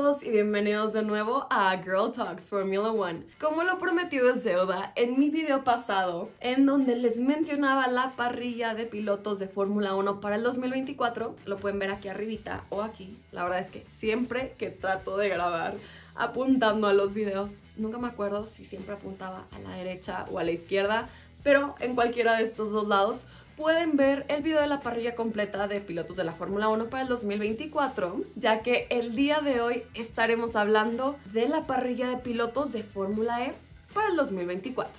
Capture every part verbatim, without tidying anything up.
todos y bienvenidos de nuevo a Girl Talks Formula One. Como lo prometido es deuda, en mi video pasado, en donde les mencionaba la parrilla de pilotos de Fórmula uno para el dos mil veinticuatro, lo pueden ver aquí arribita o aquí. La verdad es que siempre que trato de grabar apuntando a los videos, nunca me acuerdo si siempre apuntaba a la derecha o a la izquierda, pero en cualquiera de estos dos lados pueden ver el video de la parrilla completa de pilotos de la Fórmula uno para el dos mil veinticuatro, ya que el día de hoy estaremos hablando de la parrilla de pilotos de Fórmula E para el dos mil veinticuatro.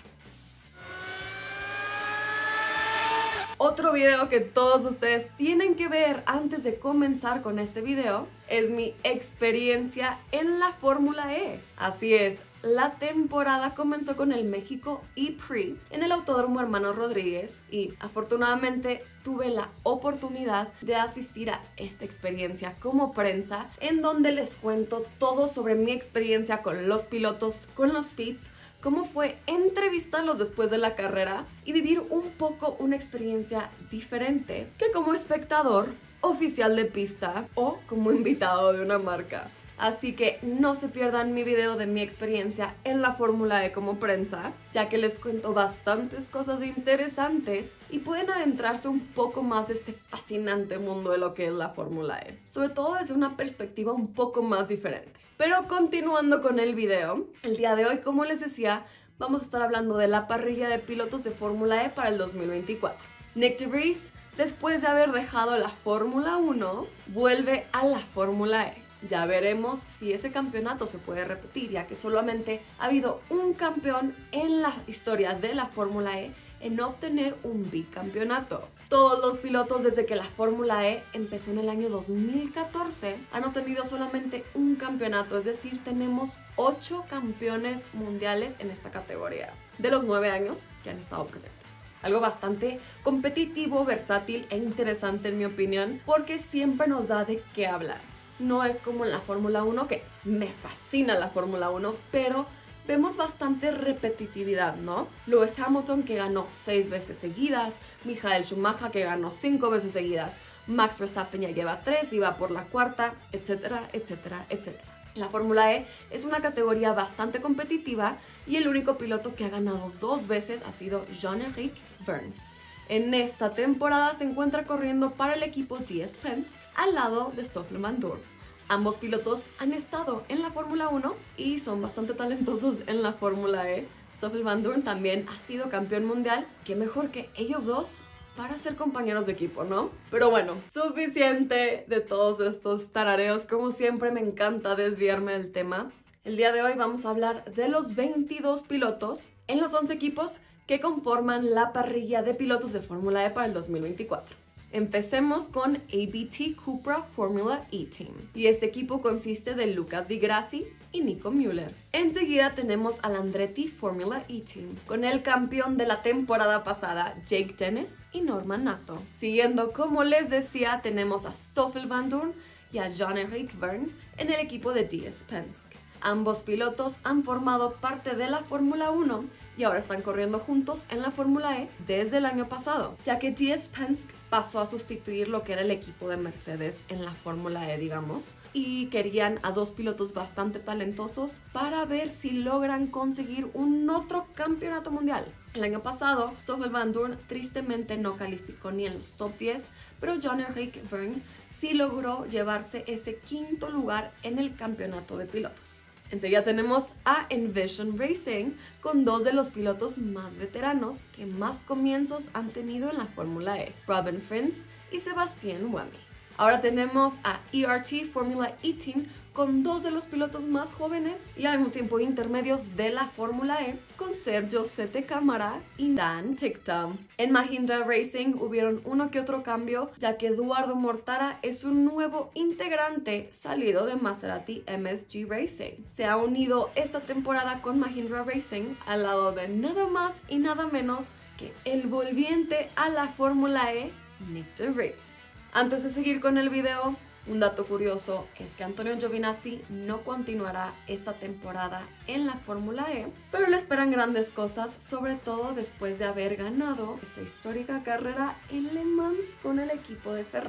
Otro video que todos ustedes tienen que ver antes de comenzar con este video es mi experiencia en la Fórmula E. Así es, la temporada comenzó con el México E-Prix en el Autódromo Hermanos Rodríguez y afortunadamente tuve la oportunidad de asistir a esta experiencia como prensa, en donde les cuento todo sobre mi experiencia con los pilotos, con los pits, cómo fue entrevistarlos después de la carrera y vivir un poco una experiencia diferente que como espectador, oficial de pista o como invitado de una marca. Así que no se pierdan mi video de mi experiencia en la Fórmula E como prensa, ya que les cuento bastantes cosas interesantes y pueden adentrarse un poco más de este fascinante mundo de lo que es la Fórmula E, sobre todo desde una perspectiva un poco más diferente. Pero continuando con el video, el día de hoy, como les decía, vamos a estar hablando de la parrilla de pilotos de Fórmula E para el dos mil veinticuatro. Nyck de Vries, después de haber dejado la Fórmula uno, vuelve a la Fórmula E. Ya veremos si ese campeonato se puede repetir, ya que solamente ha habido un campeón en la historia de la Fórmula E en obtener un bicampeonato. Todos los pilotos desde que la Fórmula E empezó en el año dos mil catorce han obtenido solamente un campeonato, es decir, tenemos ocho campeones mundiales en esta categoría, de los nueve años que han estado presentes. Algo bastante competitivo, versátil e interesante en mi opinión, porque siempre nos da de qué hablar. No es como en la Fórmula uno, que me fascina la Fórmula uno, pero vemos bastante repetitividad, ¿no? Lewis Hamilton, que ganó seis veces seguidas, Michael Schumacher, que ganó cinco veces seguidas, Max Verstappen ya lleva tres y va por la cuarta, etcétera, etcétera, etcétera. La Fórmula E es una categoría bastante competitiva y el único piloto que ha ganado dos veces ha sido Jean-Éric Vergne. En esta temporada se encuentra corriendo para el equipo D S Penske al lado de Stoffel Vandoorne. Ambos pilotos han estado en la Fórmula uno y son bastante talentosos en la Fórmula E. Stoffel Vandoorne también ha sido campeón mundial. Qué mejor que ellos dos para ser compañeros de equipo, ¿no? Pero bueno, suficiente de todos estos tarareos. Como siempre, me encanta desviarme del tema. El día de hoy vamos a hablar de los veintidós pilotos en los once equipos que conforman la parrilla de pilotos de Fórmula E para el dos mil veinticuatro. Empecemos con A B T Cupra Formula E Team, y este equipo consiste de Lucas Di Grassi y Nico Müller. Enseguida tenemos al Andretti Formula E Team, con el campeón de la temporada pasada, Jake Dennis y Norman Nato. Siguiendo, como les decía, tenemos a Stoffel Vandoorne y a Jean-Éric Vergne en el equipo de D S Penske. Ambos pilotos han formado parte de la Fórmula uno y ahora están corriendo juntos en la Fórmula E desde el año pasado, ya que D S Penske pasó a sustituir lo que era el equipo de Mercedes en la Fórmula E, digamos, y querían a dos pilotos bastante talentosos para ver si logran conseguir un otro campeonato mundial. El año pasado, Stoffel Vandoorne tristemente no calificó ni en los top diez, pero Jean-Éric Vergne sí logró llevarse ese quinto lugar en el campeonato de pilotos. Enseguida tenemos a Envision Racing, con dos de los pilotos más veteranos que más comienzos han tenido en la Fórmula E, Robin Frijns y Sebastian Buemi. Ahora tenemos a E R T Formula E Team, con dos de los pilotos más jóvenes y al mismo tiempo intermedios de la Fórmula E, con Sergio Sette Câmara y Dan Ticktum. En Mahindra Racing hubieron uno que otro cambio, ya que Eduardo Mortara es un nuevo integrante salido de Maserati M S G Racing. Se ha unido esta temporada con Mahindra Racing al lado de nada más y nada menos que el volviente a la Fórmula E, Nyck de Vries. Antes de seguir con el video, un dato curioso es que Antonio Giovinazzi no continuará esta temporada en la Fórmula E, pero le esperan grandes cosas, sobre todo después de haber ganado esa histórica carrera en Le Mans con el equipo de Ferrari.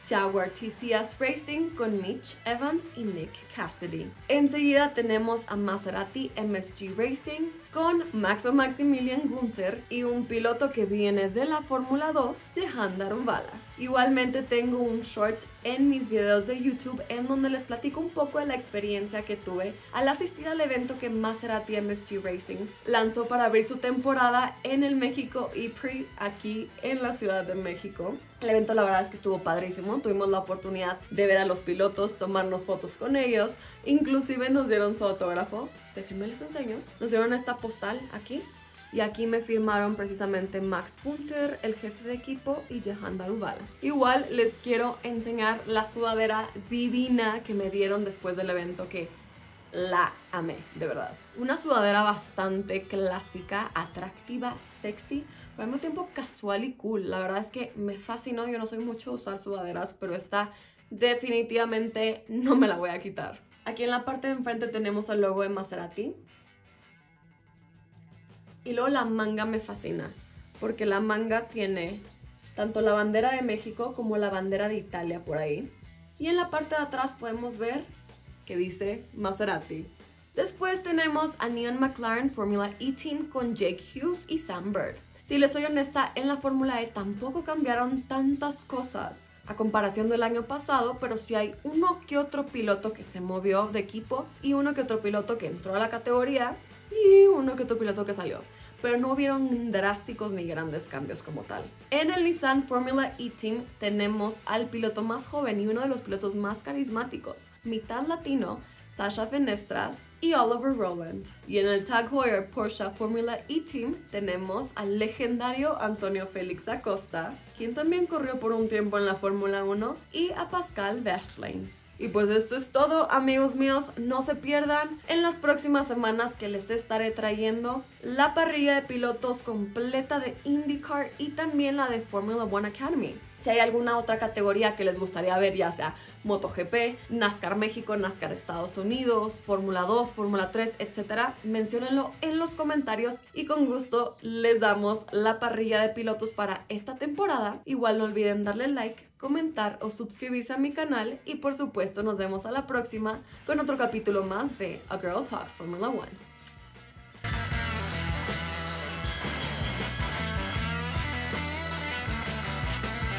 Jaguar T C S Racing con Mitch Evans y Nick Cassidy. Enseguida tenemos a Maserati M S G Racing con Max o Maximilian Günther y un piloto que viene de la Fórmula dos, Jehan Daruvala. Igualmente tengo un short en mis videos de YouTube en donde les platico un poco de la experiencia que tuve al asistir al evento que Maserati M S G Racing lanzó para abrir su temporada en el México E-Prix aquí en la Ciudad de México. El evento la verdad es que estuvo padrísimo, tuvimos la oportunidad de ver a los pilotos, tomarnos fotos con ellos, inclusive nos dieron su autógrafo, déjenme les enseño, nos dieron esta postal aquí y aquí me firmaron precisamente Max Günther, el jefe de equipo, y Jehan Daruvala. Igual les quiero enseñar la sudadera divina que me dieron después del evento, que la amé, de verdad. Una sudadera bastante clásica, atractiva, sexy, pero al mismo tiempo casual y cool. La verdad es que me fascinó. Yo no soy mucho de usar sudaderas, pero esta definitivamente no me la voy a quitar. Aquí en la parte de enfrente tenemos el logo de Maserati. Y luego la manga me fascina, porque la manga tiene tanto la bandera de México como la bandera de Italia por ahí. Y en la parte de atrás podemos ver que dice Maserati. Después tenemos a Neon McLaren Formula E-Team con Jake Hughes y Sam Bird. Si les soy honesta, en la Fórmula E tampoco cambiaron tantas cosas a comparación del año pasado, pero sí hay uno que otro piloto que se movió de equipo y uno que otro piloto que entró a la categoría y uno que otro piloto que salió. Pero no hubieron drásticos ni grandes cambios como tal. En el Nissan Formula E-Team tenemos al piloto más joven y uno de los pilotos más carismáticos, mitad latino, Sasha Fenestras y Oliver Rowland. Y en el Tag Heuer Porsche Formula E-Team tenemos al legendario Antonio Félix Acosta, quien también corrió por un tiempo en la Fórmula uno, y a Pascal Wehrlein. Y pues esto es todo, amigos míos. No se pierdan en las próximas semanas que les estaré trayendo la parrilla de pilotos completa de IndyCar y también la de Formula One Academy. Si hay alguna otra categoría que les gustaría ver, ya sea MotoGP, NASCAR México, NASCAR Estados Unidos, Fórmula dos, Fórmula tres, etcétera, menciónenlo en los comentarios y con gusto les damos la parrilla de pilotos para esta temporada. Igual no olviden darle like, comentar o suscribirse a mi canal y por supuesto nos vemos a la próxima con otro capítulo más de A Girl Talks Formula One.